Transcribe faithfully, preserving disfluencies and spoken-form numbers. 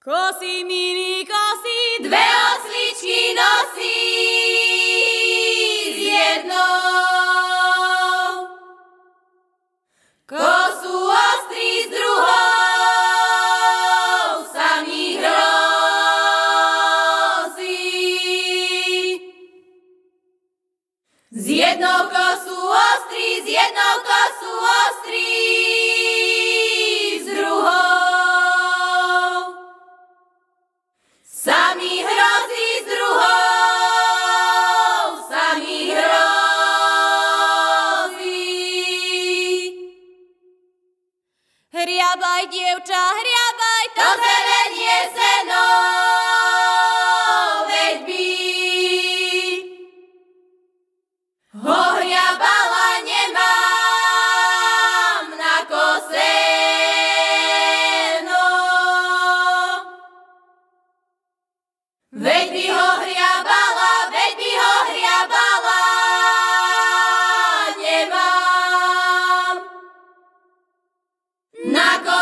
Kosí, milý, kosí, dve osličky nosí s jednou. Kosu ostrí s druhou, sa mi hrozí. Z jednou kosu ostrí, z jednou kosu ostrí s druhou. Sa mi hrozí s druhou, sa mi hrozí. hriabaj, dievča, hriabaj, To zelenie seno, veď by ho hriabala, nemám na koseno. Veď by ho hriabala, veď by ho hriabala, nemám na koseno.